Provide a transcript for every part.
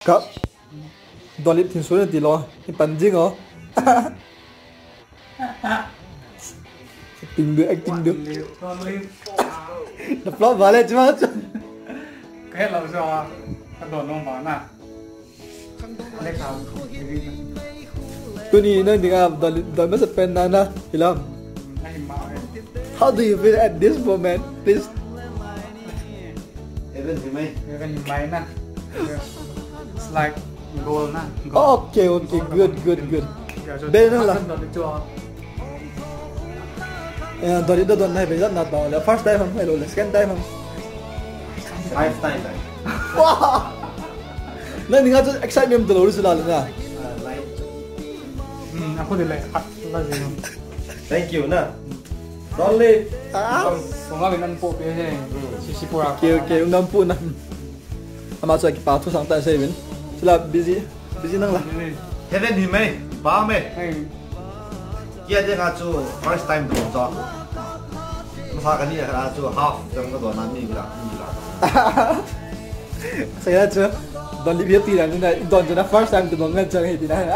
Cậu Donlip thì xuống thì lo cái bắn riêng hả? Tình được anh tình được. Đập lót vào lên chứ mà. Cái là do cái đồ nông vào nè. Lấy khảo. Tôi đi nơi thì Donlip mất pen na thì làm. How do you feel at this moment, please? Even may na. It's like goal na. Okay, good. Đây nó là. Donlip đó này phải rất là to là first time không hay là second time không? Five times. Wow. Nên mình có excitement từ lâu rồi là. Aku delay. Thank you na. Donlip. Songa binan po pe he. Sisipura. Okay, ung nampu na. Ama so ki pa thu sang ta sai bin. Sila busy nang la. Heaven hi mai. Ba me. Hey. Kia de ga chu first time do cho. Sa ka ni ra chu half tang ka do na mi la. Sai la chu. Donlip hiệp ti rằng này don cho nó first time từ ngân chân hay thì này.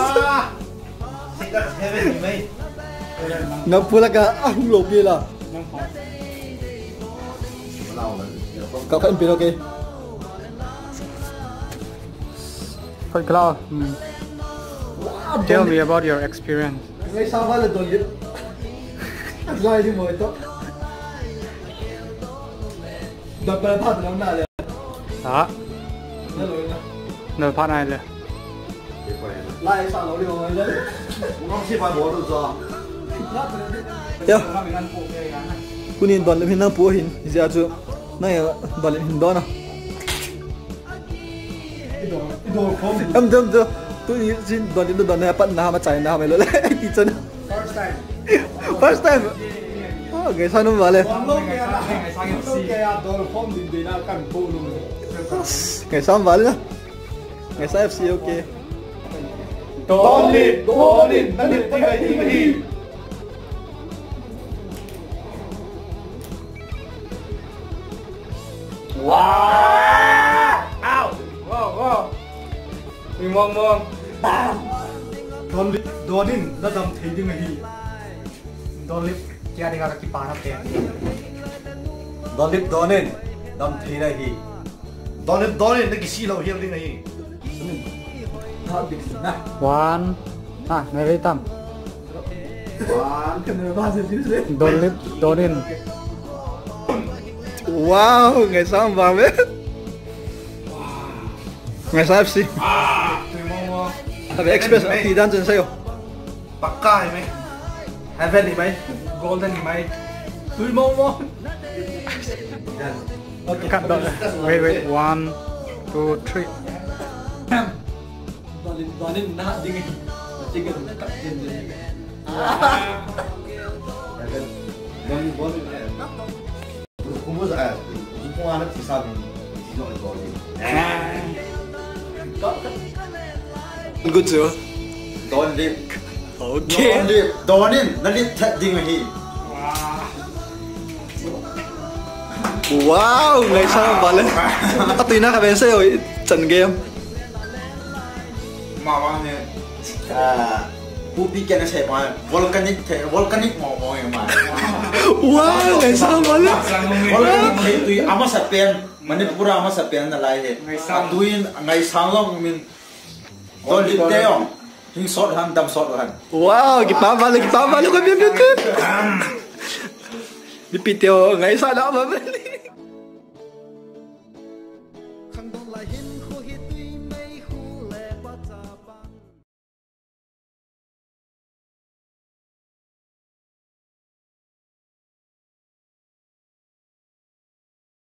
Heaven hi mai. Nampu la ka ang lo kia là. Cậu phải pin ok. Thôi Cloud. Tell me about your experience. Ngay sao vậy là Donlip? Lại đi mồi to. Đập bờ phát nó nào vậy? Đó. Nó lôi ra. Nơi phát này rồi. Lại sao nó đi mồi đấy? Không chỉ phải bộ được cho. Yo. Kunin Donlip hin nang pu hin. Giờ chu. Này Donlip hin đó nào. Âm tôi xin Donlip đó này bắt nào mà chạy nào mày lấy tí chân. First time. Ngày sau nó vào lên. Ngày sau vào lên. Ngày sau FC ok. Donlip, đi. Wow! Ow! Wow! Mình mong. Donlip nó đâm thấy đi ngay. Donlip kia đi cái pa nó kẹt. Donlip đâm thấy đây hi. Donlip nó cái xí lâu hiểm đi ngay. One. Này đây tầm. Donlip. Wow, ngày sau vào biết. Ngày sau FC. Tapi Express thì đang trên sale. Paka hi mai. Heaven hi mai. Golden mai. Tui mong. Okay, cut down. Wait. 1, 2, 3. Donlip na ding. Sige, cut din. Donlip. Cũng có giải, cũng qua nó thì sao thì rồi có gì. Good chưa? Donlip. Ok. Donlip thật ding hi. Wow, ngày sau vào lên. Tuy nó bên xe rồi trận game. Mà nè. Pupi cái nó sẽ mà volcanic màu mà. Wow, ngày sau vào lên. Volcanic thấy tùy ama sapian, Manipura ama sapian là lại hết. Tùy Ngaisang long mình Donlip teo. Hình sót han đâm sót han. Wow, cái pa vào lên có biết. Đi piteo ngày sau đó mà bên.